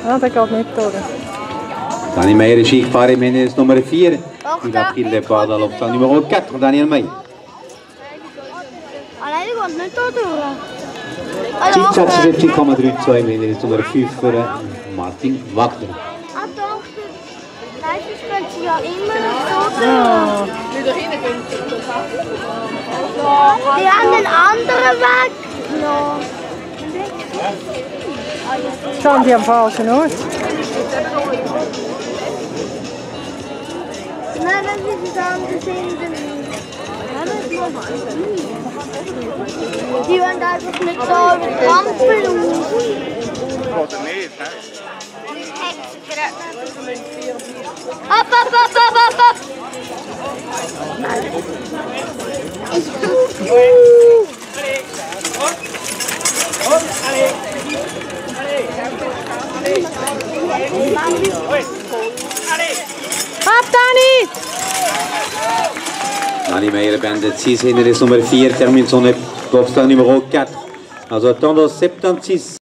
Ja, der geht nicht durch. Dani Meyer ist eingefahren im Hindernis Nummer 4. Il a pris le départ dans l'option numéro 4, Daniel Meyer. Alleine geht nicht da durch. Zeitschätze 70,32 im Hindernis Nummer 5 für Martin Wagner. Ah doch, meistens gehen sie ja immer so durch. Die haben den anderen Weg. Ja. Stehen die am falschen Ort? Nein, wenn sie das andere sind, dann die wollen einfach nicht so über die Ampel Oder nicht, hä? Ab, ab, ab, ab, ab, ab! Ab, Dani! Dani Meyer beendet sein Hindernis Nummer 4, termine son obstacle numéro 4. Also attendons 76.